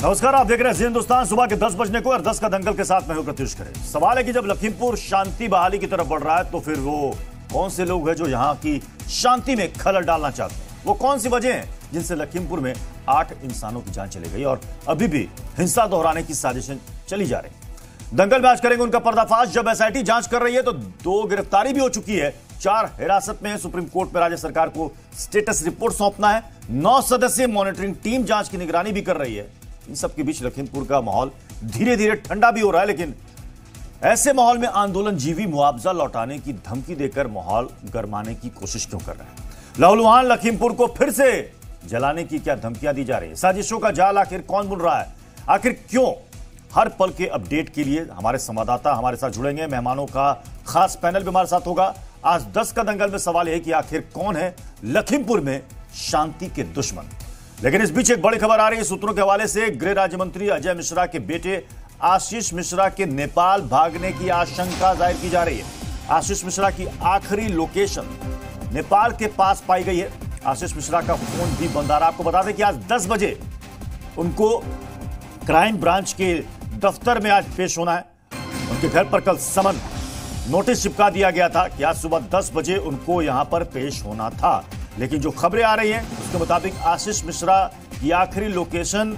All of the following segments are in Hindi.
नमस्कार, आप देख रहे हैं जी हिंदुस्तान। सुबह के 10 बजने को और 10 का दंगल के साथ मैं हूं प्रत्युष खरे। सवाल है कि जब लखीमपुर शांति बहाली की तरफ बढ़ रहा है तो फिर वो कौन से लोग हैं जो यहां की शांति में खलल डालना चाहते हैं? वो कौन सी वजह है जिनसे लखीमपुर में 8 इंसानों की जान चली गई और अभी भी हिंसा दोहराने की साजिशें चली जा रही? दंगल में आज करेंगे उनका पर्दाफाश। जब एसआईटी जांच कर रही है तो 2 गिरफ्तारी भी हो चुकी है, 4 हिरासत में है। सुप्रीम कोर्ट में राज्य सरकार को स्टेटस रिपोर्ट सौंपना है। 9 सदस्यीय मॉनिटरिंग टीम जांच की निगरानी भी कर रही है। इन सब के बीच लखीमपुर का माहौल धीरे धीरे ठंडा भी हो रहा है, लेकिन ऐसे माहौल में आंदोलनजीवी मुआवजा लौटाने की धमकी देकर माहौल गरमाने की कोशिश क्यों कर रहे हैं? लहूलुहान लखीमपुर को फिर से जलाने की क्या धमकियां दी जा रही है? साजिशों का जाल आखिर कौन बुन रहा है? आखिर क्यों? हर पल के अपडेट के लिए हमारे संवाददाता हमारे साथ जुड़ेंगे। मेहमानों का खास पैनल भी हमारे साथ होगा। आज 10 का दंगल में सवाल यह है कि आखिर कौन है लखीमपुर में शांति के दुश्मन? लेकिन इस बीच एक बड़ी खबर आ रही है सूत्रों के हवाले से। गृह राज्य मंत्री अजय मिश्रा के बेटे आशीष मिश्रा के नेपाल भागने की आशंका जाहिर की जा रही है। आशीष मिश्रा की आखिरी लोकेशन नेपाल के पास पाई गई है। आशीष मिश्रा का फोन भी बंद आ रहा है। आपको बता दें कि आज 10 बजे उनको क्राइम ब्रांच के दफ्तर में आज पेश होना है। उनके घर पर कल समन नोटिस चिपका दिया गया था कि आज सुबह 10 बजे उनको यहां पर पेश होना था, लेकिन जो खबरें आ रही हैं उसके मुताबिक आशीष मिश्रा की आखिरी लोकेशन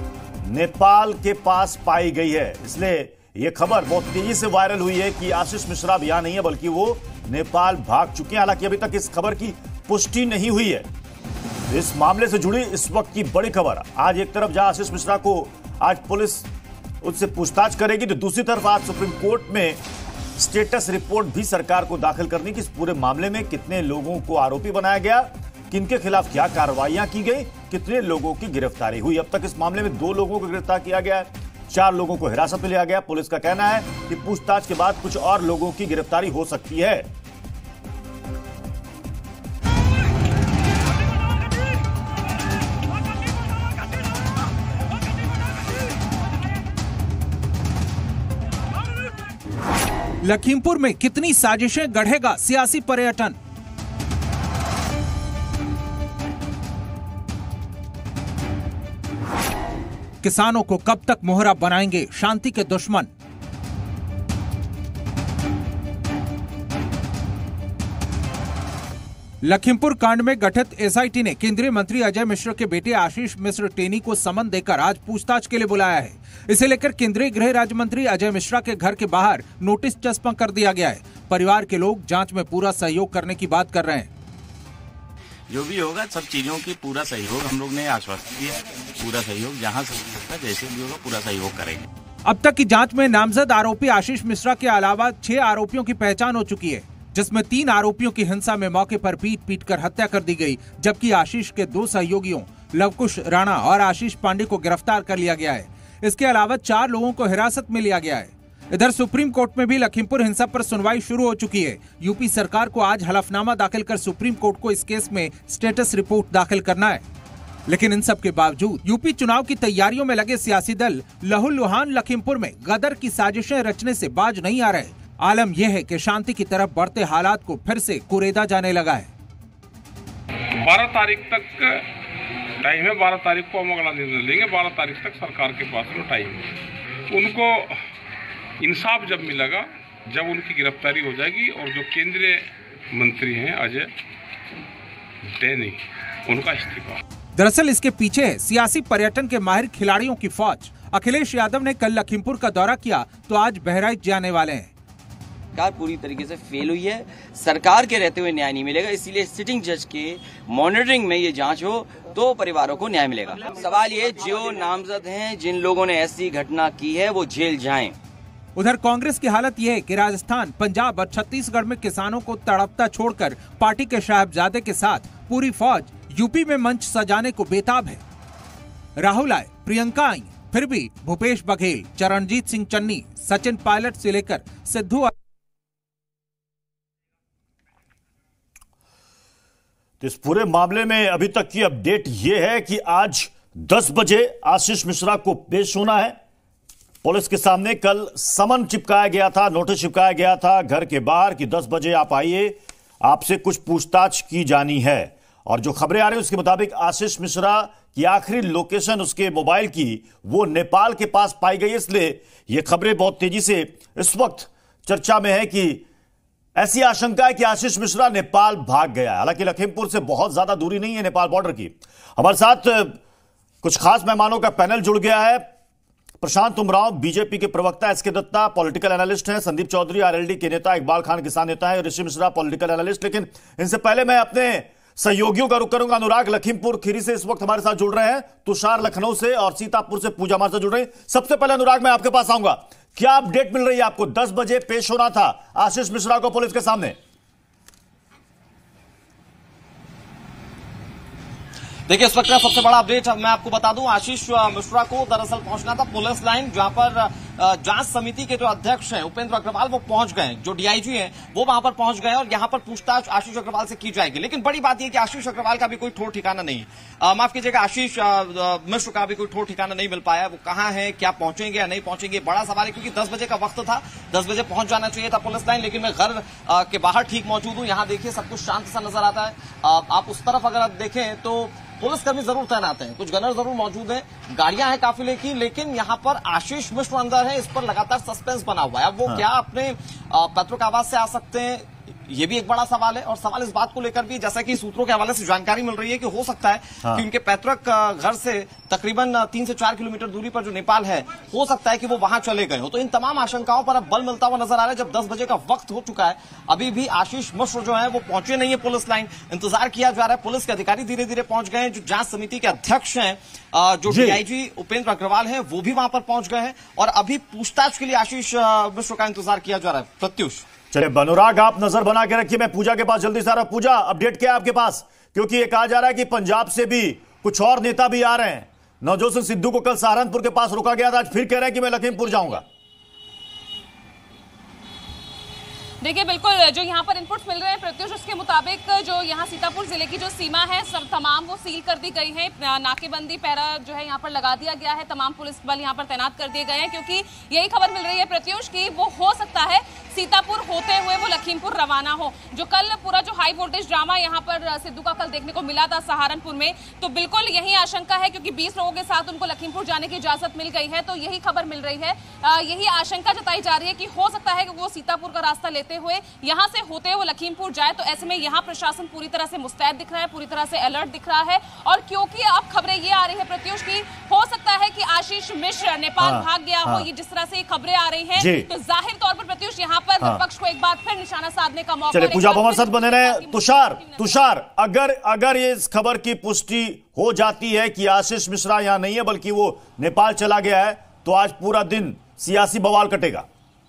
नेपाल के पास पाई गई है। इसलिए यह खबर बहुत तेजी से वायरल हुई है कि आशीष मिश्रा अब यहां नहीं है बल्कि वो नेपाल भाग चुके हैं। हालांकि अभी तक इस खबर की पुष्टि नहीं हुई है। इस मामले से जुड़ी इस वक्त की बड़ी खबर, आज एक तरफ जहां आशीष मिश्रा को आज पुलिस उससे पूछताछ करेगी तो दूसरी तरफ आज सुप्रीम कोर्ट में स्टेटस रिपोर्ट भी सरकार को दाखिल करनी कि इस पूरे मामले में कितने लोगों को आरोपी बनाया गया, किनके खिलाफ क्या कार्रवाइयां की गई, कितने लोगों की गिरफ्तारी हुई। अब तक इस मामले में 2 लोगों को गिरफ्तार किया गया है, 4 लोगों को हिरासत में लिया गया। पुलिस का कहना है कि पूछताछ के बाद कुछ और लोगों की गिरफ्तारी हो सकती है। लखीमपुर में कितनी साजिशें गढ़ेगा सियासी पर्यटन? किसानों को कब तक मोहरा बनाएंगे शांति के दुश्मन? लखीमपुर कांड में गठित एसआईटी ने केंद्रीय मंत्री अजय मिश्र के बेटे आशीष मिश्र टेनी को समन देकर आज पूछताछ के लिए बुलाया है। इसे लेकर केंद्रीय गृह राज्य मंत्री अजय मिश्रा के घर के बाहर नोटिस चस्पा कर दिया गया है। परिवार के लोग जांच में पूरा सहयोग करने की बात कर रहे हैं। जो भी होगा सब चीजों की पूरा सहयोग हम लोग ने आश्वासन दिया। पूरा सहयोग जहां से होगा, जैसे भी होगा पूरा सहयोग करेंगे। अब तक की जांच में नामजद आरोपी आशीष मिश्रा के अलावा 6 आरोपियों की पहचान हो चुकी है, जिसमें 3 आरोपियों की हिंसा में मौके पर पीट कर हत्या कर दी गई, जबकि आशीष के 2 सहयोगियों लवकुश राणा और आशीष पांडे को गिरफ्तार कर लिया गया है। इसके अलावा 4 लोगों को हिरासत में लिया गया है। इधर सुप्रीम कोर्ट में भी लखीमपुर हिंसा पर सुनवाई शुरू हो चुकी है। यूपी सरकार को आज हलफनामा दाखिल कर सुप्रीम कोर्ट को इस केस में स्टेटस रिपोर्ट दाखिल करना है। लेकिन इन सब के बावजूद यूपी चुनाव की तैयारियों में लगे सियासी दल लहूलुहान लखीमपुर में गदर की साजिशें रचने से बाज नहीं आ रहे। आलम यह है कि शांति की तरफ बढ़ते हालात को फिर से कुरेदा जाने लगा है। 12 तारीख तक टाइम है। 12 तारीख को हम अगला निर्णय लेंगे। 12 तारीख तक सरकार के पास में टाइम है। उनको इंसाफ जब मिलेगा, जब उनकी गिरफ्तारी हो जाएगी और जो केंद्रीय मंत्री हैं अजय टेनी, उनका इस्तीफा। दरअसल इसके पीछे है सियासी पर्यटन के माहिर खिलाड़ियों की फौज। अखिलेश यादव ने कल लखीमपुर का दौरा किया तो आज बहराइच जाने वाले हैं। सरकार पूरी तरीके से फेल हुई है। सरकार के रहते हुए न्याय नहीं मिलेगा, इसलिए सिटिंग जज के मॉनिटरिंग में ये जांच हो तो परिवारों को न्याय मिलेगा। सवाल ये, जो नामजद हैं, जिन लोगों ने ऐसी घटना की है वो जेल जाएं। उधर कांग्रेस की हालत यह है कि राजस्थान, पंजाब और छत्तीसगढ़ में किसानों को तड़पता छोड़कर पार्टी के साहबजादे के साथ पूरी फौज यूपी में मंच सजाने को बेताब है। राहुल आए, प्रियंका आई, फिर भी भूपेश बघेल, चरणजीत सिंह चन्नी, सचिन पायलट से लेकर सिद्धू। इस पूरे मामले में अभी तक की अपडेट यह है कि आज 10 बजे आशीष मिश्रा को पेश होना है पुलिस के सामने। कल समन चिपकाया गया था, नोटिस चिपकाया गया था घर के बाहर कि 10 बजे आप आइए, आपसे कुछ पूछताछ की जानी है। और जो खबरें आ रही हैं उसके मुताबिक आशीष मिश्रा की आखिरी लोकेशन उसके मोबाइल की वो नेपाल के पास पाई गई, इसलिए ये खबरें बहुत तेजी से इस वक्त चर्चा में है कि ऐसी आशंका है कि आशीष मिश्रा नेपाल भाग गया है। हालांकि लखीमपुर से बहुत ज्यादा दूरी नहीं है नेपाल बॉर्डर की। हमारे साथ कुछ खास मेहमानों का पैनल जुड़ गया है। प्रशांत उमराव बीजेपी के प्रवक्ता, एसके दत्ता पॉलिटिकल एनालिस्ट हैं, संदीप चौधरी आरएलडी के नेता, इकबाल खान किसान नेता है, ऋषि मिश्रा पॉलिटिकल एनालिस्ट। लेकिन इनसे पहले मैं अपने सहयोगियों का रुख करूंगा। अनुराग लखीमपुर खीरी से इस वक्त हमारे साथ जुड़ रहे हैं, तुषार लखनऊ से और सीतापुर से पूजा हमारे साथ जुड़ रहे हैं। सबसे पहले अनुराग मैं आपके पास आऊंगा, क्या अपडेट मिल रही है आपको? 10 बजे पेश होना था आशीष मिश्रा को पुलिस के सामने। देखिए, इस वक्त का सबसे बड़ा अपडेट मैं आपको बता दूं, आशीष मिश्रा को दरअसल पहुंचना था पुलिस लाइन, जहां पर जांच समिति के जो अध्यक्ष हैं उपेंद्र अग्रवाल वो पहुंच गए, जो डीआईजी हैं वो वहां पर पहुंच गए और यहां पर पूछताछ आशीष अग्रवाल से की जाएगी। लेकिन बड़ी बात यह कि आशीष अग्रवाल का भी कोई ठोर ठिकाना नहीं है, माफ कीजिएगा, आशीष मिश्र का भी कोई ठोर ठिकाना नहीं मिल पाया। वो कहां है, क्या पहुंचेंगे या नहीं पहुंचेंगे, बड़ा सवाल है, क्योंकि 10 बजे का वक्त था, 10 बजे पहुंच जाना चाहिए था पुलिस लाइन। लेकिन मैं घर के बाहर ठीक मौजूद हूं, यहां देखिए सब कुछ शांत सा नजर आता है। आप उस तरफ अगर आप देखें तो पुलिसकर्मी जरूर तैनात हैं, कुछ गनर जरूर मौजूद हैं, गाड़ियां हैं काफिले की, लेकिन यहां पर आशीष मिश्र अंदर है, इस पर लगातार सस्पेंस बना हुआ है। अब वो क्या अपने पत्रकावास से आ सकते हैं, ये भी एक बड़ा सवाल है। और सवाल इस बात को लेकर भी, जैसा कि सूत्रों के हवाले से जानकारी मिल रही है कि हो सकता है कि उनके पैतृक घर से तकरीबन 3 से 4 किलोमीटर दूरी पर जो नेपाल है, हो सकता है कि वो वहां चले गए हो। तो इन तमाम आशंकाओं पर अब बल मिलता हुआ नजर आ रहा है। जब 10 बजे का वक्त हो चुका है, अभी भी आशीष मिश्र जो है वो पहुंचे नहीं है पुलिस लाइन, इंतजार किया जा रहा है। पुलिस के अधिकारी धीरे धीरे पहुंच गए हैं, जो जांच समिति के अध्यक्ष हैं, जो डीआईजी उपेंद्र अग्रवाल हैं, वो भी वहां पर पहुंच गए हैं और अभी पूछताछ के लिए आशीष मिश्र का इंतजार किया जा रहा है। प्रत्युष, चलिए अनुराग आप नजर बना के रखिए, मैं पूजा के पास जल्दी से आ रहा हूं। पूजा, अपडेट क्या है आपके पास? क्योंकि ये कहा जा रहा है कि पंजाब से भी कुछ और नेता भी आ रहे हैं। नवजोत सिंह सिद्धू को कल सहारनपुर के पास रोका गया था, आज फिर कह रहे हैं कि मैं लखीमपुर जाऊंगा। देखिए, बिल्कुल जो यहाँ पर इनपुट्स मिल रहे हैं प्रत्युष, उसके मुताबिक जो यहाँ सीतापुर जिले की जो सीमा है सब तमाम वो सील कर दी गई है। नाकेबंदी पैरा जो है यहाँ पर लगा दिया गया है, तमाम पुलिस बल यहाँ पर तैनात कर दिए गए हैं, क्योंकि यही खबर मिल रही है प्रत्युष की वो हो सकता है सीतापुर होते हुए वो लखीमपुर रवाना हो। जो कल पूरा जो हाई वोल्टेज ड्रामा यहाँ पर सिद्धू का कल देखने को मिला था सहारनपुर में, तो बिल्कुल यही आशंका है, क्योंकि 20 लोगों के साथ उनको लखीमपुर जाने की इजाजत मिल गई है। तो यही खबर मिल रही है, यही आशंका जताई जा रही है कि हो सकता है कि वो सीतापुर का रास्ता लेते हुए यहां से होते हुए लखीमपुर जाए। तो ऐसे में यहाँ प्रशासन पूरी तरह से मुस्तैद दिख रहा है, पूरी तरह से अलर्ट दिख रहा है। और क्योंकि अब खबरें ये आ रही है प्रत्युष की हो सकता है कि आशीष मिश्र नेपाल भाग गया हो, ये जिस तरह से खबरें आ रही हैं, तो जाहिर तौर पर प्रत्युष यहाँ पर विपक्ष को एक बार फिर निशाना साधने का मौका। चलिए पूजा हमारे साथ बने रहे। तुषार, अगर ये इस खबर की पुष्टि हो जाती है कि आशीष मिश्रा यहां नहीं है बल्कि वो नेपाल चला गया है, तो आज पूरा दिन सियासी बवाल कटेगा।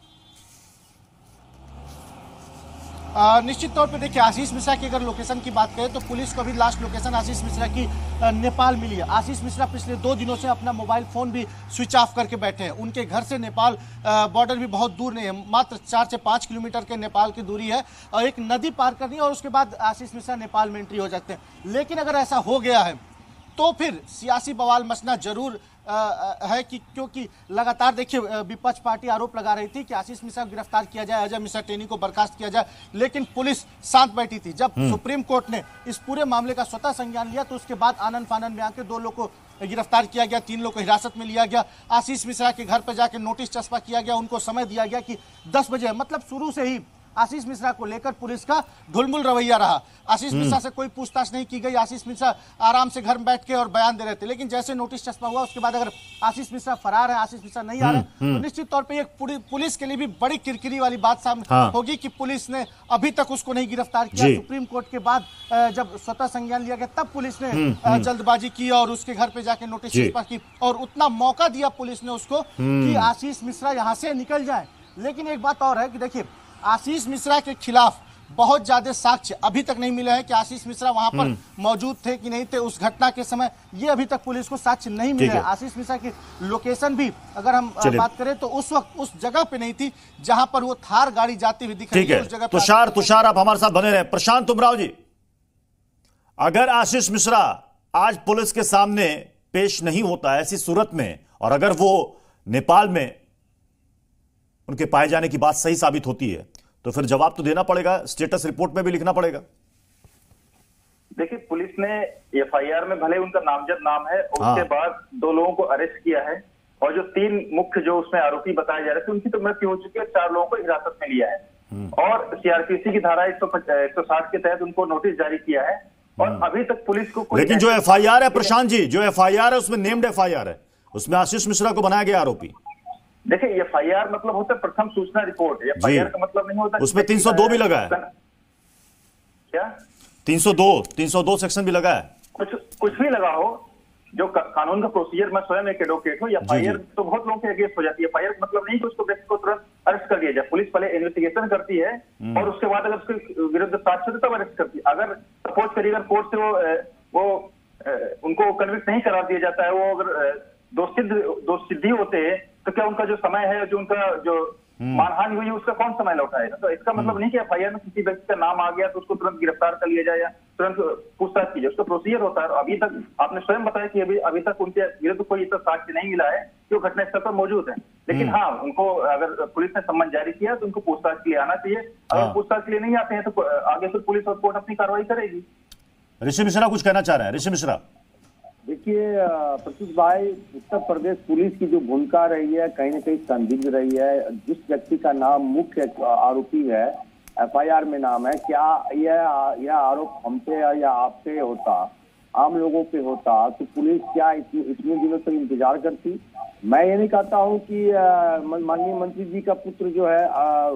निश्चित तौर पे देखिए, आशीष मिश्रा की अगर लोकेशन की बात करें तो पुलिस को भी लास्ट लोकेशन आशीष मिश्रा की नेपाल मिली है। आशीष मिश्रा पिछले 2 दिनों से अपना मोबाइल फोन भी स्विच ऑफ करके बैठे हैं। उनके घर से नेपाल बॉर्डर भी बहुत दूर नहीं है, मात्र 4 से 5 किलोमीटर के नेपाल की दूरी है और एक नदी पार करनी है और उसके बाद आशीष मिश्रा नेपाल में एंट्री हो जाते हैं। लेकिन अगर ऐसा हो गया है तो फिर सियासी बवाल मचना जरूर है कि क्योंकि लगातार देखिए विपक्ष पार्टी आरोप लगा रही थी कि आशीष मिश्रा को गिरफ्तार किया जाए, अजय मिश्रा टेनी को बर्खास्त किया जाए, लेकिन पुलिस शांत बैठी थी। जब सुप्रीम कोर्ट ने इस पूरे मामले का स्वतः संज्ञान लिया तो उसके बाद आनन फानन में आके 2 लोग को गिरफ्तार किया गया, 3 लोग को हिरासत में लिया गया। आशीष मिश्रा के घर पर जाकर नोटिस चस्पा किया गया, उनको समय दिया गया कि 10 बजे, मतलब शुरू से ही आशीष मिश्रा को लेकर पुलिस का ढुलमुल रवैया रहा। आशीष मिश्रा से कोई पूछताछ नहीं की गई, आशीष मिश्रा आराम से घर में बैठ के और बयान दे रहे थे। लेकिन जैसे नोटिस चस्पा हुआ उसके बाद अगर आशीष मिश्रा फरार है, आशीष मिश्रा नहीं आ रहे, तो निश्चित तौर पे एक पुलिस के लिए भी बड़ी किरकिरी वाली बात सामने होगी कि पुलिस ने अभी तक उसको नहीं गिरफ्तार किया। सुप्रीम कोर्ट के बाद जब स्वतः संज्ञान लिया गया तब पुलिस ने जल्दबाजी की और उसके घर पे जाके नोटिस चस्पा की और उतना मौका दिया पुलिस ने उसको कि आशीष मिश्रा यहाँ से निकल जाए। लेकिन एक बात और है कि देखिए, आशीष मिश्रा के खिलाफ बहुत ज्यादा साक्ष्य अभी तक नहीं मिले हैं कि आशीष मिश्रा वहां पर मौजूद थे कि नहीं थे उस घटना के समय, ये अभी तक पुलिस को साक्ष्य नहीं मिले हैं। आशीष मिश्रा की लोकेशन भी अगर हम बात करें तो उस वक्त उस जगह पे नहीं थी जहां पर वो थार गाड़ी जाती हुई दिख रही है, उस जगह पर। तुषार आप हमारे साथ बने रहे। प्रशांत उमराव जी, अगर आशीष मिश्रा आज पुलिस के सामने पेश नहीं होता ऐसी सूरत में, और अगर वो नेपाल में उनके पाए जाने की बात सही साबित होती है, तो फिर जवाब तो देना पड़ेगा, स्टेटस रिपोर्ट में भी लिखना पड़ेगा। देखिए, पुलिस ने एफआईआर में भले उनका नामजद नाम है, उसके बाद 2 लोगों को अरेस्ट किया है और जो 3 मुख्य जो उसमें आरोपी बताए जा रहे थे उनकी तो मृत्यु हो चुकी है, 4 लोगों को हिरासत में लिया है और सीआरपीसी की धारा 160 के तहत उनको नोटिस जारी किया है और अभी तक पुलिस को कोई। लेकिन जो एफआईआर है प्रशांत जी, जो एफआईआर है उसमें नेम्ड एफआईआर है, उसमें आशीष मिश्रा को बनाया गया आरोपी। देखिए, एफआईआर मतलब होता है प्रथम सूचना रिपोर्ट, एफआईआर का मतलब नहीं होता। उसमें 302 भी लगा है क्या? 302 सेक्शन भी लगा है, कुछ भी लगा हो, जो कानून का प्रोसीजर, मैं स्वयं एक एडवोकेट हूँ, एफआईआर तो बहुत लोगों के अगेंस्ट हो जाती है। एफआईआर मतलब नहीं कि उसको व्यक्ति को तुरंत अरेस्ट कर दिया जाए, पुलिस पहले इन्वेस्टिगेशन करती है और उसके बाद अगर उसके विरुद्ध साक्ष्य होते तब अरेस्ट करती है। अगर सपोज करिए अगर कोर्ट से वो उनको कन्विक्ट नहीं करा दिया जाता है, वो अगर दोषसिद्धि होते हैं तो क्या उनका जो समय है, जो उनका जो मानहानि हुई है, उसका कौन समय लौटाएगा? तो इसका मतलब नहीं कि एफआईआर में किसी व्यक्ति का नाम आ गया तो उसको तुरंत गिरफ्तार कर लिया जाए या तुरंत पूछताछ की जाए, उसका प्रोसीजर होता है। अभी तक आपने स्वयं बताया कि अभी तक उनके विरुद्ध कोई इतना साक्ष्य नहीं मिला है जो घटनास्थल पर मौजूद है। लेकिन हाँ, उनको अगर पुलिस ने सम्मन जारी किया तो उनको पूछताछ के लिए आना चाहिए। अगर पूछताछ के लिए नहीं आते हैं तो आगे फिर पुलिस और कोर्ट अपनी कार्रवाई करेगी। ऋषि मिश्रा कुछ कहना चाह रहे हैं। ऋषि मिश्रा, देखिए प्रत्युष भाई, उत्तर प्रदेश पुलिस की जो भूमिका रही है कहीं न कहीं संदिग्ध रही है। जिस व्यक्ति का नाम मुख्य आरोपी है, एफआईआर में नाम है, क्या यह आरोप हम पे या आप पे होता, आम लोगों पे होता तो पुलिस क्या इतने दिनों तक इंतजार करती? मैं ये नहीं कहता हूँ कि माननीय मंत्री जी का पुत्र जो है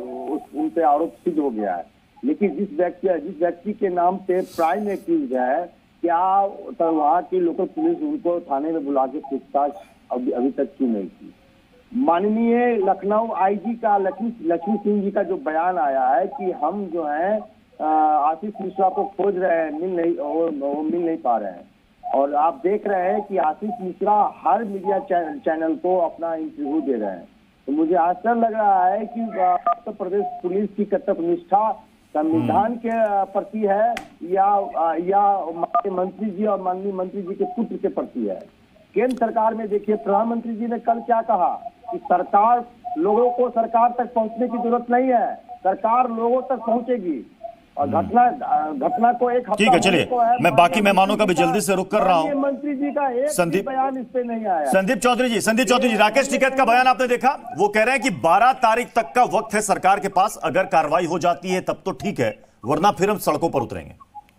उन पे आरोप सिद्ध हो गया है, लेकिन जिस व्यक्ति के नाम पे प्राइम एक्यूज है, क्या तो वहाँ की लोकल पुलिस उनको थाने में बुला के पूछताछ अभी तक क्यों नहीं की? माननीय लखनऊ आईजी का लक्ष्मी सिंह जी का जो बयान आया है कि हम जो है आशीष मिश्रा को खोज रहे हैं, मिल नहीं पा रहे हैं, और आप देख रहे हैं कि आशीष मिश्रा हर मीडिया चैनल को अपना इंटरव्यू दे रहे हैं। तो मुझे आश्चर्य लग रहा है कि उत्तर प्रदेश पुलिस की कर्तव्यनिष्ठा संविधान के प्रति है या माननीय मंत्री जी और माननीय मंत्री जी के पुत्र के प्रति है। केंद्र सरकार में देखिए, प्रधानमंत्री जी ने कल क्या कहा कि सरकार लोगों को सरकार तक पहुंचने की जरूरत नहीं है, सरकार लोगों तक पहुंचेगी। और घटना को एक हफ्ता, ठीक है, चलिए मैं बाकी मेहमानों का भी जल्दी से रुक कर रहा हूं। मंत्री जी का एक बयान इस पे नहीं आया। संदीप चौधरी जी, राकेश टिकैत का बयान आपने देखा? वो कह रहे हैं कि 12 तारीख तक का वक्त है सरकार के पास, अगर कार्रवाई हो जाती है तब तो ठीक है, वरना फिर हम सड़कों पर उतरेंगे।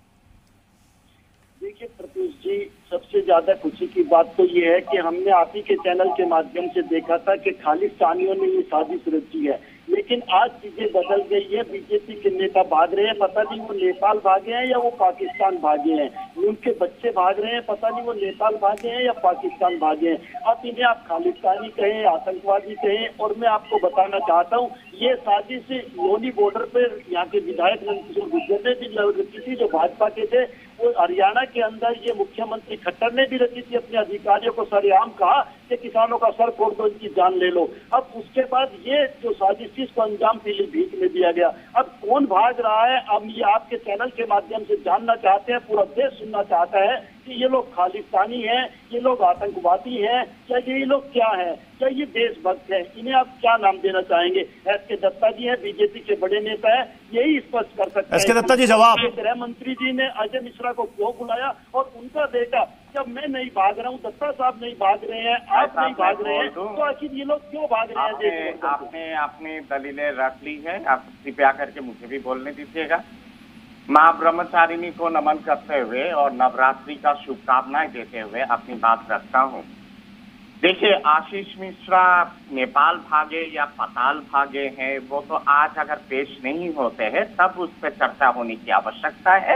देखिए प्रत्युष जी, सबसे ज्यादा खुशी की बात तो ये है कि हमने आप ही के चैनल के माध्यम से देखा था कि खालिस्तानियों ने ये साजिश रची है, लेकिन आज चीजें बदल गई है। बीजेपी के नेता भाग रहे हैं, पता नहीं वो नेपाल भागे हैं या वो पाकिस्तान भागे हैं। उनके बच्चे भाग रहे हैं, पता नहीं वो नेपाल भागे हैं या पाकिस्तान भागे हैं। अब इन्हें आप खालिस्तानी कहें, आतंकवादी कहें, और मैं आपको बताना चाहता हूँ ये साजिश लोनी बॉर्डर पर यहाँ के विधायक नंदकिशोर गुर्जर ने भी रची थी, जो भाजपा के थे। वो हरियाणा के अंदर ये मुख्यमंत्री खट्टर ने भी रची थी, अपने अधिकारियों को सरेआम कहा कि किसानों का सर फोड़ दो, इनकी जान ले लो। अब उसके बाद ये जो साजिश थी इसको अंजाम पीलीभीत में दिया गया। अब कौन भाग रहा है, अब ये आपके चैनल के माध्यम से जानना चाहते हैं, पूरा देश सुनना चाहता है कि ये लोग खालिस्तानी हैं, ये लोग आतंकवादी हैं, क्या ये लोग क्या है, क्या ये देशभक्त है? इन्हें आप क्या नाम देना चाहेंगे? एस.के. दत्ता जी हैं, बीजेपी के बड़े नेता है, यही स्पष्ट कर सकते हैं। एस.के. दत्ता जी जवाब। गृह मंत्री जी ने अजय मिश्रा को क्यों बुलाया और उनका बेटा, जब मैं नहीं भाग रहा हूँ, दत्ता साहब नहीं भाग रहे हैं, आप नहीं भाग रहे हैं, तो आखिर ये लोग क्यों भाग रहे हैं? आपने अपनी दलीलें रख ली है, आप कृपया करके मुझे भी बोलने दीजिएगा। माँ ब्रह्मचारिणी को नमन करते हुए और नवरात्रि का शुभकामनाएं देते हुए अपनी बात रखता हूँ। देखिए, आशीष मिश्रा नेपाल भागे या पाताल भागे हैं, वो तो आज अगर पेश नहीं होते हैं तब उस पर चर्चा होने की आवश्यकता है।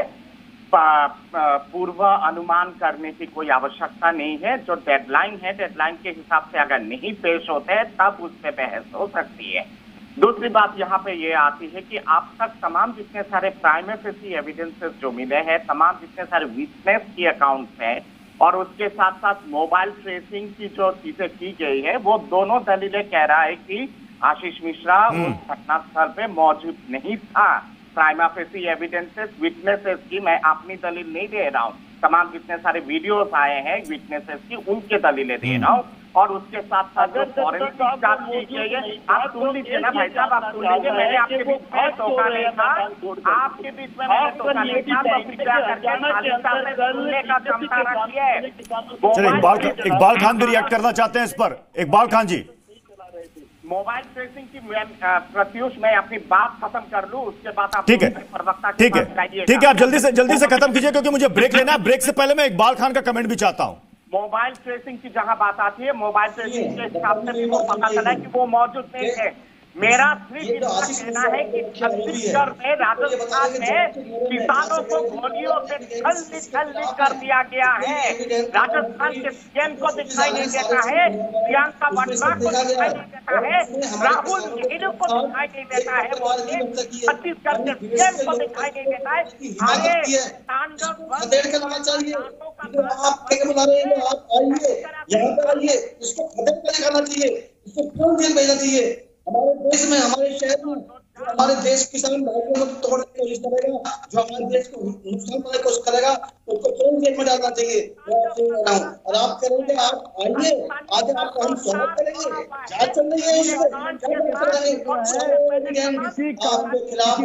पूर्व अनुमान करने की कोई आवश्यकता नहीं है। जो डेडलाइन है, डेडलाइन के हिसाब से अगर नहीं पेश होते हैं तब उस पर बहस हो सकती है। दूसरी बात यहाँ पे ये आती है कि आप तक तमाम जितने सारे प्राइमरी फेसी एविडेंसेस जो मिले हैं, तमाम जितने सारे विटनेस की अकाउंट्स हैं और उसके साथ साथ मोबाइल ट्रेसिंग की जो चीजें की गई है, वो दोनों दलीलें कह रहा है कि आशीष मिश्रा उस घटनास्थल पे मौजूद नहीं था। प्राइमा फेसी एविडेंसेस, विटनेसेस की मैं अपनी दलील नहीं दे रहा हूँ, तमाम जितने सारे वीडियोस आए हैं विटनेसेस की, उनके दलीलें दे रहा हूँ। और उसके साथ साथ जो फॉरेंसिक जांच की गई है। आप सुन लीजिए ना भाई साहब, आप सुन लीजिए। मैंने आपके बीच में टोका नहीं था, आपके बीच में मैंने टोका नहीं था, तो कृपया करके खालिस्तान में सुनने का क्षमता रखिए। चलिए इकबाल खान भी रिएक्ट करना चाहते हैं इस पर। इकबाल खान जी, मोबाइल ट्रेसिंग की प्रत्युष मैं अपनी बात खत्म कर लूं, उसके बाद आप ठीक है, प्रवक्ता ठीक है, ठीक है, आप जल्दी से खत्म कीजिए क्योंकि मुझे ब्रेक लेना है। ब्रेक से पहले मैं इकबाल खान का कमेंट भी चाहता हूं। मोबाइल ट्रेसिंग की जहां बात आती है, मोबाइल ट्रेसिंग के हिसाब से भी वो पता चला है कि वो मौजूद नहीं है। मेरा सिर्फ इतना कहना है कि छत्तीसगढ़ में, राजस्थान में किसानों को गोलियों से छल कर दिया गया है। राजस्थान के सीएम को दिखाई नहीं देता है, प्रियंका वाड्रा को दिखाई नहीं देता है, राहुल नेहरू को दिखाई नहीं देता है, छत्तीसगढ़ के सीएम को दिखाई नहीं देता है। आगे तांडव इसको खत्म करना चाहिए, इसको क्यों जेल भेजना चाहिए। हमारे देश में, हमारे शहर में हमारे देश किसान भाइयों को तोड़ने की कोशिश करेगा, जो हमारे देश को नुकसान करने की कोशिश करेगा, उसको तुरंत जेल में डालना चाहिए। और आप करेंगे, आप आइए, आज आपको हम स्वागत करेंगे। जांच चल रही है, आपके खिलाफ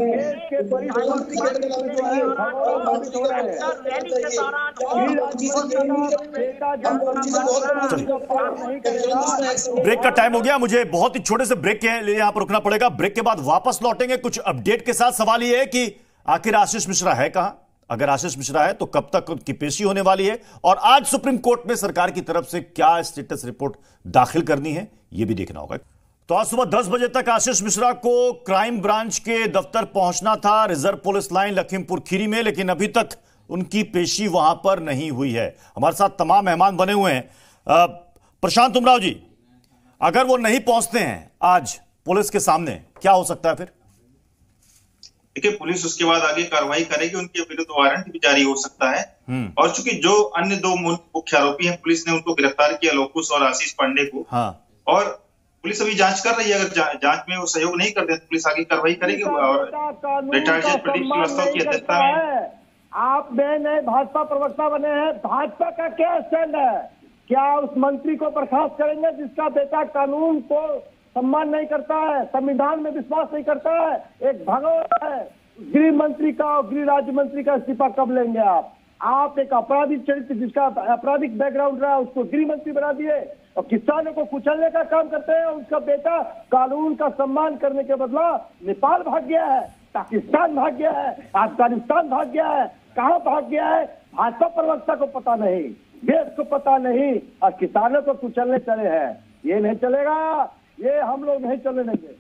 ब्रेक का टाइम हो गया, मुझे बहुत ही छोटे से ब्रेक के लिए यहां पर रुकना पड़ेगा। ब्रेक के बाद वापस लौटेंगे कुछ अपडेट के साथ। सवाल यह है कि आखिर आशीष मिश्रा है कहां? अगर आशीष मिश्रा है तो कब तक उनकी पेशी होने वाली है, और आज सुप्रीम कोर्ट में सरकार की तरफ से क्या स्टेटस रिपोर्ट दाखिल करनी है, यह भी देखना होगा। तो आज सुबह 10 बजे तक आशीष मिश्रा को क्राइम ब्रांच के दफ्तर पहुंचना था, reserve police line Lakhimpur Kheri में, लेकिन अभी तक उनकी पेशी वहां पर नहीं हुई है। हमारे साथ तमाम मेहमान बने हुए हैं। प्रशांत उमराव जी, अगर वो नहीं पहुंचते हैं आज पुलिस के सामने, क्या हो सकता है फिर? देखिए, पुलिस उसके बाद आगे कार्रवाई करेगी, उनके विरुद्ध वारंट भी जारी हो सकता है। और चूंकि जो अन्य दो मुख्य आरोपी हैं, पुलिस ने उनको गिरफ्तार किया, लोकुश और आशीष पांडे को। और पुलिस अभी जांच कर रही है, अगर जांच में वो सहयोग नहीं करते तो पुलिस आगे कार्रवाई करेगी। और रिटायर्ड जज प्रदीप श्रीवास्तव की अध्यक्षता में आप नए भाजपा प्रवक्ता बने हैं, भाजपा का क्या स्टैंड है? क्या उस मंत्री को बर्खास्त करेंगे जिसका बेटा कानून को सम्मान नहीं करता है, संविधान में विश्वास नहीं करता है, एक भगवान है? गृह मंत्री का और गृह राज्य मंत्री का इस्तीफा कब लेंगे आप? आप एक आपराधिक चरित्र जिसका आपराधिक बैकग्राउंड रहा उसको गृह मंत्री बना दिए और किसानों को कुचलने का काम करते हैं। उसका बेटा कानून का सम्मान करने के बदला नेपाल भाग गया है, पाकिस्तान भाग गया है, अफगानिस्तान भाग गया है, कहाँ भाग गया है? भाजपा प्रवक्ता को पता नहीं, देश को पता नहीं, और किसानों को कुचलने चले हैं। ये नहीं चलेगा, ये हम लोग नहीं चलने देंगे।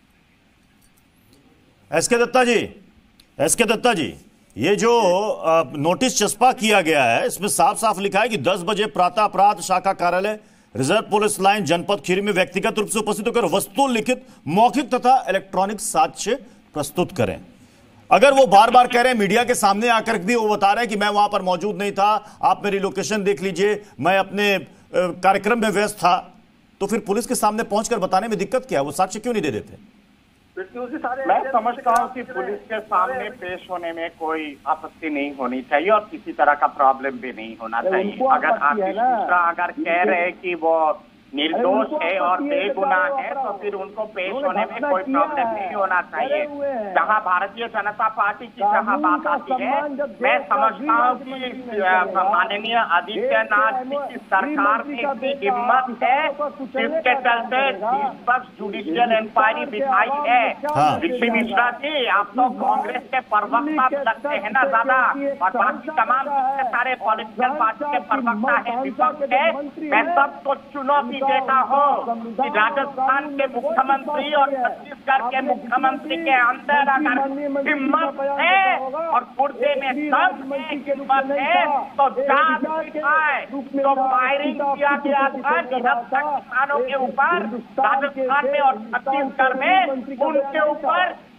एसके दत्ता जी, ये जो नोटिस चस्पा किया गया है, इसमें साफ साफ लिखा है कि 10 बजे प्रातः अपराध शाखा कार्यालय रिजर्व पुलिस लाइन जनपद खीरी में व्यक्तिगत रूप से उपस्थित होकर वस्तु लिखित मौखिक तथा इलेक्ट्रॉनिक साक्ष्य प्रस्तुत करें। अगर वो बार बार कह रहे हैं, मीडिया के सामने आकर भी वो बता रहे हैं कि मैं वहां पर मौजूद नहीं था, आप मेरी लोकेशन देख लीजिए, मैं अपने कार्यक्रम में व्यस्त था, तो फिर पुलिस के सामने पहुंचकर बताने में दिक्कत क्या है? वो साक्ष्य क्यों नहीं दे देते? मैं समझता हूँ कि पुलिस के सामने पेश होने में कोई आपत्ति नहीं होनी चाहिए और किसी तरह का प्रॉब्लम भी नहीं होना चाहिए। अगर आशीष मिश्रा अगर कह रहे हैं कि वो निर्दोष है और बेगुनाह है, तो फिर उनको पेश होने में कोई प्रॉब्लम नहीं होना चाहिए। जहां भारतीय जनता पार्टी की जहां बात आती है, मैं समझता हूं कि माननीय आदित्यनाथ जी की सरकार में इतनी हिम्मत है जिसके चलते निष्पक्ष जुडिशियल इंक्वायरी बिठाई है। ऋषि मिश्रा जी, आप तो कांग्रेस के प्रवक्ता लगते हैं ना ज्यादा, और बाकी तमाम सारे पॉलिटिकल पार्टी के प्रवक्ता है, विपक्ष है। मैं सबको चुनौती देता हूँ कि राजस्थान के मुख्यमंत्री और छत्तीसगढ़ के मुख्यमंत्री के अंदर अगर हिम्मत है और गुर्दे में दम है, हिम्मत है, तो जांच दिखाए। तो फायरिंग किया गया था निहत्तर किसानों के ऊपर राजस्थान में और छत्तीसगढ़ में, उनके ऊपर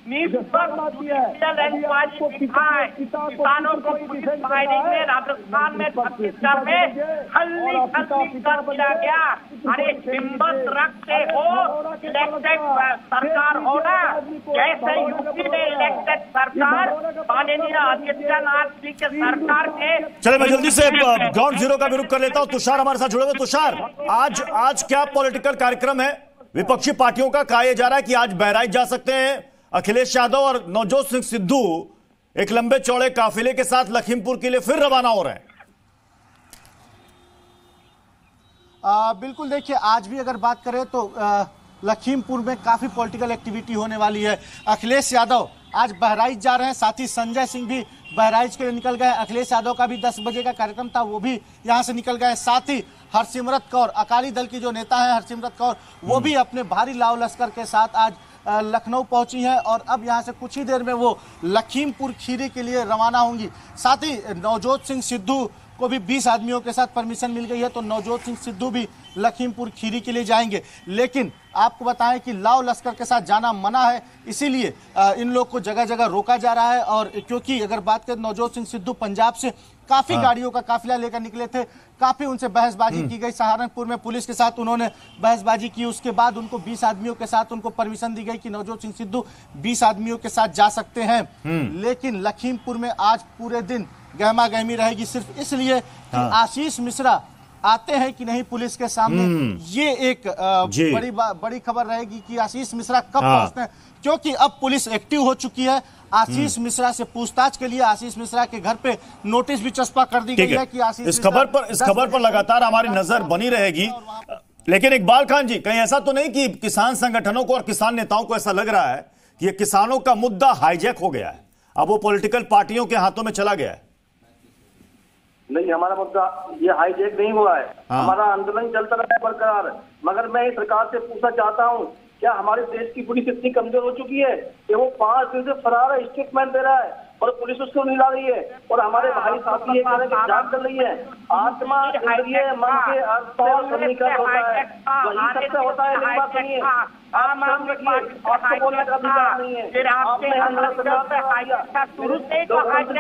किसानों को पुलिस फायरिंग में राजस्थान में, छत्तीसगढ़ में खल्ली कर दिया गया। अरे हिम्मत रखते हो, इलेक्टेड सरकार हो ना, जैसे यूपी में इलेक्टेड सरकार माननीय आदित्यनाथ जी के सरकार के। चले मैं जल्दी से ग्राउंड जीरो का भी रुख कर लेता हूं। तुषार हमारे साथ जुड़े हुए। तुषार, आज क्या पॉलिटिकल कार्यक्रम है विपक्षी पार्टियों का? कहा यह जा रहा है कि आज बहराइच जा सकते हैं अखिलेश यादव और नवजोत सिंह सिद्धू एक लंबे चौड़े काफिले के साथ लखीमपुर के लिए फिर रवाना हो रहे हैं। बिल्कुल, देखिए आज भी अगर बात करें तो लखीमपुर में काफी पॉलिटिकल एक्टिविटी होने वाली है। अखिलेश यादव आज बहराइच जा रहे हैं, साथ ही संजय सिंह भी बहराइच के लिए निकल गए। अखिलेश यादव का भी 10 बजे का कार्यक्रम था, वो भी यहां से निकल गए। साथ ही हरसिमरत कौर, अकाली दल की जो नेता है हरसिमरत कौर, वो भी अपने भारी लाव लश्कर के साथ आज लखनऊ पहुंची हैं और अब यहां से कुछ ही देर में वो लखीमपुर खीरी के लिए रवाना होंगी। साथ ही नवजोत सिंह सिद्धू को भी 20 आदमियों के साथ परमिशन मिल गई है, तो नवजोत सिंह सिद्धू भी लखीमपुर खीरी के लिए जाएंगे। लेकिन आपको बताएं कि लाव लश्कर के साथ जाना मना है, इसीलिए इन लोग को जगह जगह रोका जा रहा है। और क्योंकि अगर बात करें नवजोत सिंह सिद्धू पंजाब से काफी गाड़ियों का काफिला लेकर निकले थे, काफी उनसे बहसबाजी की गई। सहारनपुर में पुलिस के साथ उन्होंने बहसबाजी की, उसके बाद उनको 20 आदमियों के साथ उनको परमिशन दी गई कि नवजोत सिंह सिद्धू 20 आदमियों के साथ जा सकते हैं। लेकिन लखीमपुर में आज पूरे दिन गहमा गहमी रहेगी, सिर्फ इसलिए कि आशीष मिश्रा आते हैं कि नहीं पुलिस के सामने। ये एक बड़ी खबर रहेगी कि आशीष मिश्रा कब पहुंचते हैं, क्योंकि अब पुलिस एक्टिव हो चुकी है। आशीष मिश्रा से पूछताछ के लिए आशीष मिश्रा के घर पे नोटिस भी चस्पा कर दी गई है कि आशीष इस खबर पर लगातार हमारी नजर बनी रहेगी। लेकिन इकबाल खान जी, कहीं ऐसा तो नहीं कि किसान संगठनों को और किसान नेताओं को ऐसा लग रहा है कि ये किसानों का मुद्दा हाईजैक हो गया है, अब वो पॉलिटिकल पार्टियों के हाथों में चला गया है? नहीं, हमारा मुद्दा ये हाईजैक नहीं हुआ है। हमारा आंदोलन चलता रहा है बरकरार। मगर मैं इस सरकार से पूछना चाहता हूँ, क्या हमारे देश की पुलिस इतनी कमजोर हो चुकी है कि वो 5 दिन से फरार है, स्टेटमेंट दे रहा है और पुलिस उसको नहीं ला रही है? और हमारे भाई साथी ये कह रहे हैं कि जांच चल रही है। आत्मा, इंद्रिय, मन के अर्थ और समीकरण होता है, वही सबसे होता है। मेरी बात सुनिए, आप नाम रखिए, आपको बोलने का अधिकार नहीं है। आपने शुरू से ही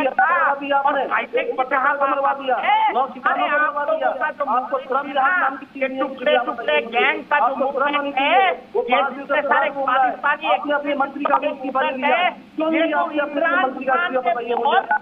मरवा दिया, 9 सितंबर को मरवा दिया। आपको श्रम विभाग नाम की चीज गैंग का जो मूवमेंट है, वो 5 दिन से सारे आपने अपने मंत्री का भी इस्तीफा दिया, क्यों नहीं आपने अपने मंत्री का इस्तीफा बताइए मुझे। आप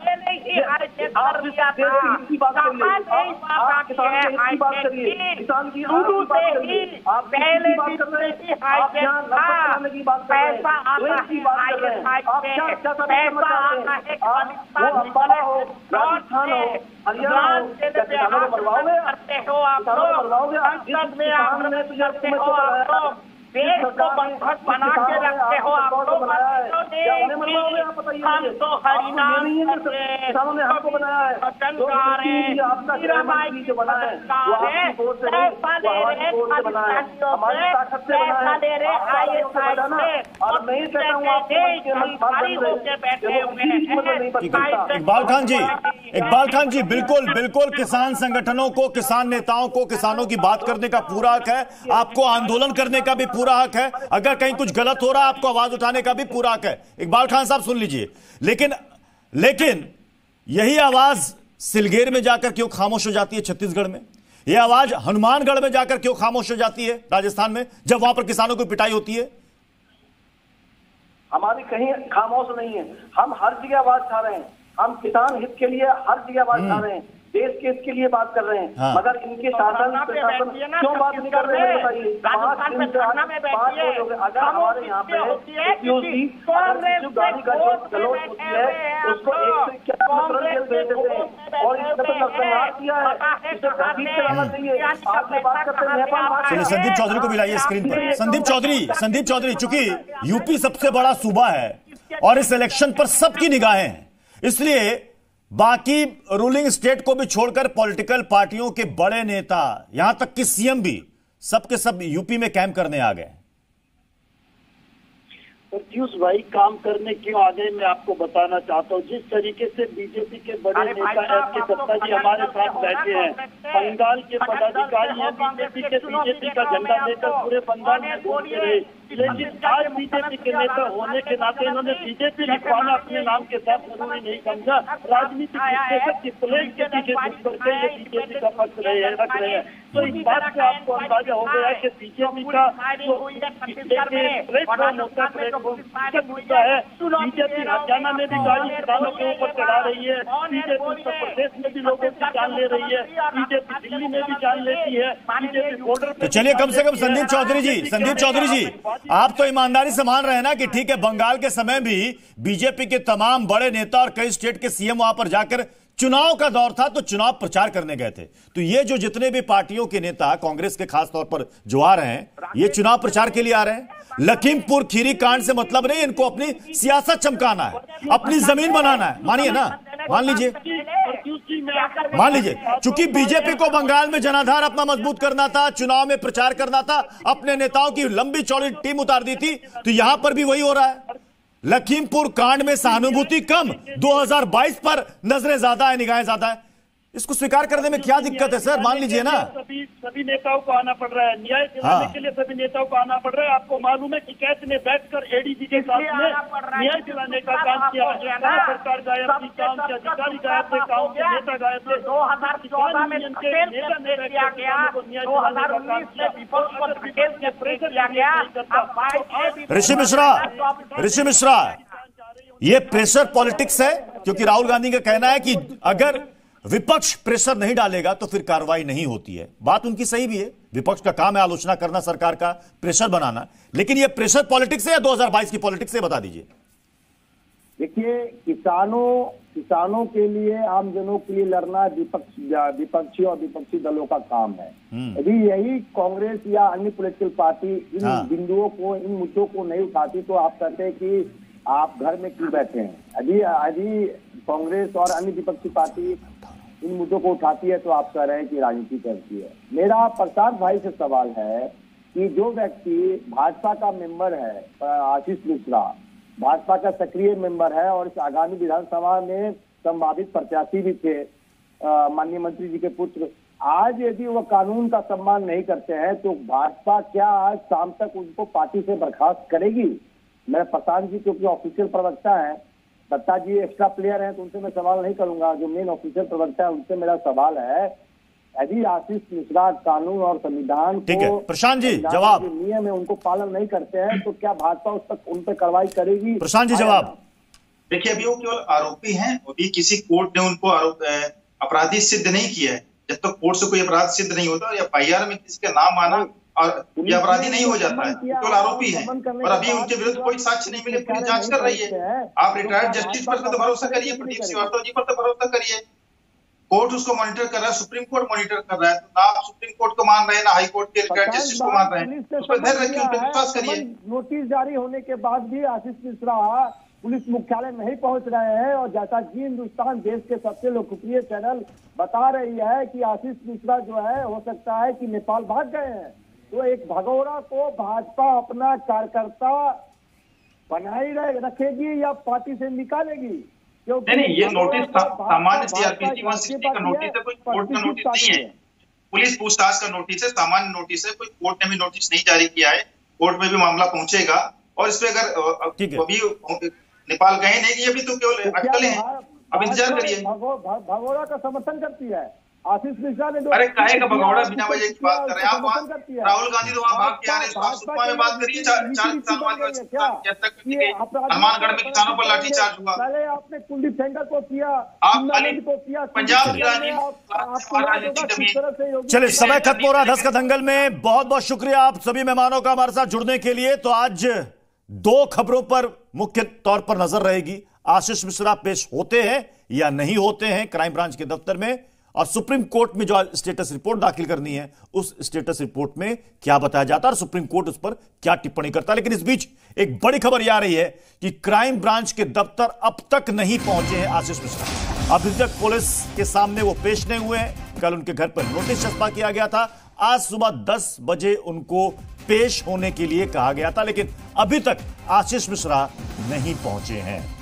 किसान की बात करिए, किसान की बात करिए, आप पहले बात कर रहे हैं, आप यहाँ करने की बात कर रहे हैं, की बात कर रहे हैं। आप क्या क्या करना चाहते हैं? आप वो अंबाला हो, राजस्थान हो, हरियाणा हो, क्या किसानों को मरवाओगे? किसानों को मरवाओगे? जिस किसान ने तुझे देश को बंधक बना के रखते हो आप लोग, हम तो हरिनाम किसानों ने हमको बनाया है, आपका गृहमंत्री जो बना है वो आपकी वोट से नहीं, वो हमारी वोट से बना है, हमारी ताकत से बना है। और नहीं कहता हूँ इकबाल खान जी, बिल्कुल किसान संगठनों को, किसान नेताओं को किसानों की बात करने का पूरा हक है, आपको आंदोलन करने का भी पूरा हक है, अगर कहीं कुछ गलत हो रहा है आपको आवाज उठाने का भी पूरा हक है। इकबाल खान साहब सुन लीजिए, लेकिन यही आवाज सिलगेर में जाकर क्यों खामोश हो जाती है? छत्तीसगढ़ में यह आवाज हनुमानगढ़ में जाकर क्यों खामोश हो जाती है? राजस्थान में जब वहां पर किसानों की पिटाई होती है? हमारी कहीं खामोश नहीं है, हम हर जगह आवाज उठा रहे हैं, हम किसान हित के लिए हर जगह आवाज उठा रहे हैं, देश के हित के लिए बात कर रहे हैं। मगर इनके शासन प्रशासन क्यों बात नहीं कर रहे हैं बताइए? 5 दिन से 5 रोज हो गए। अगर हमारे यहाँ पे गाड़ी का जो गलोच होती है उसको 151 जेल भेज देते हैं और इसका तो नरसंहार किया है, इसे घसीट के लाना चाहिए। आपने बात करते हैं नेपाल। संदीप चौधरी को भी लाइए स्क्रीन पर। संदीप चौधरी, चूंकि यूपी सबसे बड़ा सूबा है और इस इलेक्शन पर सबकी निगाहें हैं, इसलिए बाकी रूलिंग स्टेट को भी छोड़कर पॉलिटिकल पार्टियों के बड़े नेता, यहां तक कि सीएम भी सबके सब यूपी में कैंप करने आ गए। प्रत्युष भाई, काम करने क्यों आ गए मैं आपको बताना चाहता हूँ। जिस तरीके से बीजेपी के बड़े नेता एस.के. दत्ता जी हमारे साथ बैठे हैं, बंगाल के पदाधिकारी हैं, बीजेपी का झंडा लेकर पूरे बंगाल में घूमते रहे, लेकिन आज बीजेपी के नेता होने के नाते इन्होंने बीजेपी लिखवाना अपने नाम के साथ जरूरी नहीं समझा। राजनीतिक विश्लेषक की प्लेट के पीछे करके ये बीजेपी का पक्ष रख रहे हैं। तो इस बात से आपको अंदाजा हो गया कि बीजेपी का जो प्लेटफॉर्म होता है, प्लेटफॉर्म होता है, बीजेपी हरियाणा में भी गाड़ी किसानों के ऊपर चढ़ा रही है, बीजेपी उत्तर प्रदेश में भी लोगों की जान ले रही है, बीजेपी दिल्ली में भी जान लेती है, बीजेपी बॉर्डर। तो चलिए कम से कम संदीप चौधरी जी आप तो ईमानदारी से मान रहे हैं ना कि ठीक है, बंगाल के समय भी बीजेपी के तमाम बड़े नेता और कई स्टेट के सीएम वहां पर जाकर चुनाव का दौर था तो चुनाव प्रचार करने गए थे। तो ये जो जितने भी पार्टियों के नेता कांग्रेस के खास तौर पर जो आ रहे हैं, ये चुनाव प्रचार के लिए आ रहे हैं। लखीमपुर खीरी कांड से मतलब नहीं, इनको अपनी सियासत चमकाना है, अपनी जमीन बनाना है। मानिए ना, मान लीजिए चूंकि बीजेपी को बंगाल में जनाधार अपना मजबूत करना था, चुनाव में प्रचार करना था, अपने नेताओं की लंबी चौड़ी टीम उतार दी थी, तो यहां पर भी वही हो रहा है। लखीमपुर कांड में सहानुभूति कम, 2022 पर नजरें ज्यादा है, निगाहें ज्यादा है। इसको स्वीकार करने में क्या दिक्कत है सर? मान लीजिए ना, सभी नेताओं को आना पड़ रहा है, न्याय दिलाने के लिए सभी नेताओं को आना पड़ रहा है। आपको मालूम है कि कैसे ने बैठकर एडीजी के साथ में न्याय दिलाने का काम किया, सरकार गायब थी, काम के अधिकारी गायब थे, काम के नेता गायब थे। 2014 में पटेल से किया गया, 2019 में विपक्ष को धकेल के प्रेशर किया गया। ऋषि मिश्रा, ये प्रेशर पॉलिटिक्स है, क्योंकि राहुल गांधी का कहना है कि अगर विपक्ष प्रेशर नहीं डालेगा तो फिर कार्रवाई नहीं होती है। बात उनकी सही भी है, विपक्ष का काम है आलोचना करना, सरकार का प्रेशर बनाना, लेकिन ये प्रेशर पॉलिटिक्स है या 2022 की पॉलिटिक्स है, बता दीजिए। देखिए, किसानों के लिए, आम जनों के लिए लड़ना विपक्षी और विपक्षी दलों का काम है। यदि यही कांग्रेस या अन्य पॉलिटिकल पार्टी इन बिंदुओं को, इन मुद्दों को नहीं उठाती तो आप कहते हैं कि आप घर में क्यों बैठे हैं। यदि कांग्रेस और अन्य विपक्षी पार्टी इन मुद्दों को उठाती है तो आप कह रहे हैं कि राजनीति करती है। मेरा प्रसाद भाई से सवाल है कि जो व्यक्ति भाजपा का मेंबर है, आशीष मिश्रा भाजपा का सक्रिय मेंबर है और इस आगामी विधानसभा में संभावित प्रत्याशी भी थे, माननीय मंत्री जी के पुत्र, आज यदि वो कानून का सम्मान नहीं करते हैं तो भाजपा क्या आज शाम तक उनको पार्टी से बर्खास्त करेगी? मेरा प्रशांत जी क्योंकि ऑफिशियल प्रवक्ता है, दत्ता जी एक्स्ट्रा प्लेयर हैं तो उनसे मैं सवाल नहीं करूंगा, जो मेन ऑफिशियल प्रवक्ता है उनसे मेरा सवाल है, यदि आशीष मिश्रा कानून और संविधान को, प्रशांत जी जवाब, नियम है उनको पालन नहीं करते हैं तो क्या भाजपा उन पर कार्रवाई करेगी? प्रशांत जी जवाब। देखिए, अभी वो केवल आरोपी हैं, अभी किसी कोर्ट ने उनको अपराधी सिद्ध नहीं किया है। जब तक कोर्ट से कोई अपराध सिद्ध नहीं होता, एफआईआर में किसी का नाम आना और ये अपराधी नहीं हो जाता है, केवल आरोपी हैं और अभी उनके विरुद्ध कोई साक्ष्य नहीं मिले, पुलिस जांच कर रही है। आप रिटायर्ड जस्टिस पर तो भरोसा करिए, प्रदीप श्रीवास्तव जी पर तो भरोसा करिए, कोर्ट उसको मॉनिटर कर रहा है, सुप्रीम कोर्ट मॉनिटर कर रहा है, तो ना आप सुप्रीम कोर्ट को मान रहे हैं ना हाई कोर्ट के रिटायर्ड जस्टिस को मान रहे हैं, उस पर धैर्य रखिए, उन पर विश्वास करिए। नोटिस जारी होने के बाद भी आशीष मिश्रा पुलिस मुख्यालय नहीं पहुंच रहे हैं और जैसा कि हिंदुस्तान देश के सबसे लोकप्रिय चैनल बता रही है कि आशीष मिश्रा जो है हो सकता है कि नेपाल भाग गए हैं, तो एक भगोड़ा को भाजपा अपना कार्यकर्ता बनाई रखेगी या पार्टी से निकालेगी? नहीं, ये नोटिस सामान्य सीआरपीसी 160 का नोटिस है, कोई कोर्ट का नोटिस नहीं है, पुलिस पूछताछ का नोटिस है, सामान्य नोटिस है, कोई कोर्ट ने भी नोटिस नहीं जारी किया है, कोर्ट में भी मामला पहुंचेगा और इस पे अगर अभी नेपाल गए नहीं, ये भी तो केवल अटकलें हैं, अब इंतजार करिए। भगोड़ा का समर्थन करती है आशीष मिश्रा ने। अरे काहे का भगौड़ा बिना वजह की बात कर रहे हैं आप? राहुल गांधी तो वहाँ भाग के आ रहे हैं, सुकमा में बात करिए, 4 किसान जब तक हनुमानगढ़ में किसानों पर लाठीचार्ज हुआ, पहले आपने कुलदीप सेंगर को किया, आप पंजाब की राजनीति। चलिए, समय खत्म हो रहा है 10 का दंगल में। बहुत बहुत शुक्रिया आप सभी मेहमानों का हमारे साथ जुड़ने के लिए। तो आज 2 खबरों पर मुख्य तौर पर नजर रहेगी, आशीष मिश्रा पेश होते हैं या नहीं होते हैं क्राइम ब्रांच के दफ्तर में, और सुप्रीम कोर्ट में जो स्टेटस रिपोर्ट दाखिल करनी है उस स्टेटस रिपोर्ट में क्या बताया जाता है और सुप्रीम कोर्ट उस पर क्या टिप्पणी करता है। लेकिन इस बीच एक बड़ी खबर यह आ रही है कि क्राइम ब्रांच के दफ्तर अब तक नहीं पहुंचे हैं आशीष मिश्रा। अभी तक पुलिस के सामने वो पेश नहीं हुए हैं। कल उनके घर पर नोटिस छपा किया गया था, आज सुबह 10 बजे उनको पेश होने के लिए कहा गया था, लेकिन अभी तक आशीष मिश्रा नहीं पहुंचे हैं।